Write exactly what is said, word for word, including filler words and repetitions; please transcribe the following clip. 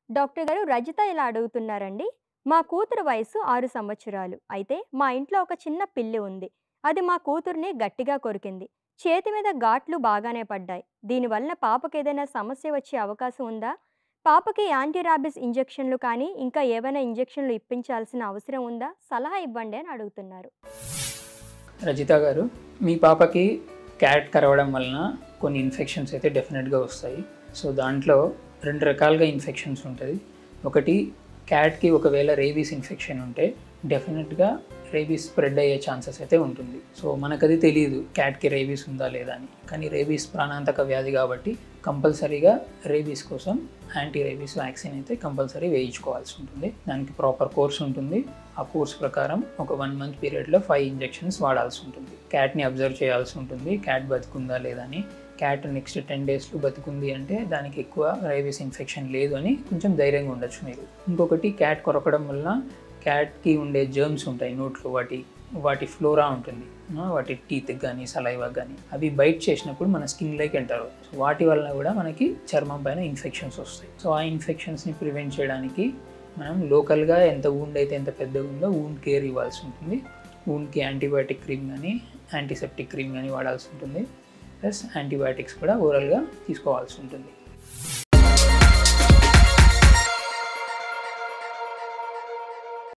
Doctor గారు రజిత ఇలా అడుగుతున్నారండి. మా కూతురు వయసు ఆరు సంవత్సరాలు. అయితే మా ఇంట్లో ఒక చిన్న పిల్లి ఉంది. అది మా కూతుర్ని గట్టిగా కొరికింది. చేతి మీద ఘాట్లు బాగానే పడ్డాయి. దీనివలన పాపకేదైనా సమస్య వచ్చే అవకాశం ఉందా? పాపకి యాంటీ రాబీస్ ఇంజెక్షన్లు కానీ, ఇంకా ఏవైనా ఇంజెక్షన్లు ఇప్పించాల్సిన అవసరం ఉందా? సలహా ఇవ్వండి అని అడుగుతున్నారు. రజిత గారు, మీ పాపకి క్యాట్ కరవడం వలన కొన్ని ఇన్ఫెక్షన్స్ అయితే డెఫినెట్గా వస్తాయి. సో దాంట్లో రెండు రకాలుగా ఇన్ఫెక్షన్స్ ఉంటుంది. ఒకటి, క్యాట్కి ఒకవేళ రేబీస్ ఇన్ఫెక్షన్ ఉంటే డెఫినెట్గా రేబీస్ స్ప్రెడ్ అయ్యే ఛాన్సెస్ అయితే ఉంటుంది. సో మనకు అది తెలియదు క్యాట్కి రేబీస్ ఉందా లేదా అని. కానీ రేబీస్ ప్రాణాంతక వ్యాధి కాబట్టి కంపల్సరీగా రేబీస్ కోసం యాంటీ రేబీస్ వ్యాక్సిన్ అయితే కంపల్సరీ వేయించుకోవాల్సి ఉంటుంది. దానికి ప్రాపర్ కోర్స్ ఉంటుంది. ఆ కోర్స్ ప్రకారం ఒక వన్ మంత్ పీరియడ్లో ఫైవ్ ఇంజెక్షన్స్ వాడాల్సి ఉంటుంది. క్యాట్ని అబ్జర్వ్ చేయాల్సి ఉంటుంది, క్యాట్ బతుకుందా లేదా అని. క్యాట్ నెక్స్ట్ టెన్ డేస్లో బతుకుంది అంటే దానికి ఎక్కువ రేబీస్ ఇన్ఫెక్షన్ లేదు అని కొంచెం ధైర్యంగా ఉండొచ్చు మీరు. ఇంకొకటి, క్యాట్ కొరకడం వలన క్యాట్కి ఉండే జర్మ్స్ ఉంటాయి నోట్లో, వాటి వాటి ఫ్లోరా ఉంటుంది, వాటి టీత్కి కానీ సలైవాకి కానీ, అవి బైట్ చేసినప్పుడు మన స్కిన్లోకి ఎంటర్. సో వాటి వలన కూడా మనకి చర్మం పైన ఇన్ఫెక్షన్స్ వస్తాయి. సో ఆ ఇన్ఫెక్షన్స్ని ప్రివెంట్ చేయడానికి మనం లోకల్గా ఎంత వూండ్ అయితే ఎంత పెద్దగా ఉందో వూండ్ కేర్ ఇవ్వాల్సి ఉంటుంది. వూండ్కి యాంటీబయాటిక్ క్రీమ్ కానీ యాంటీసెప్టిక్ క్రీమ్ కానీ వాడాల్సి ఉంటుంది. ప్లస్ యాంటీబయాటిక్స్ కూడా ఓరల్గా తీసుకోవాల్సి ఉంటుంది.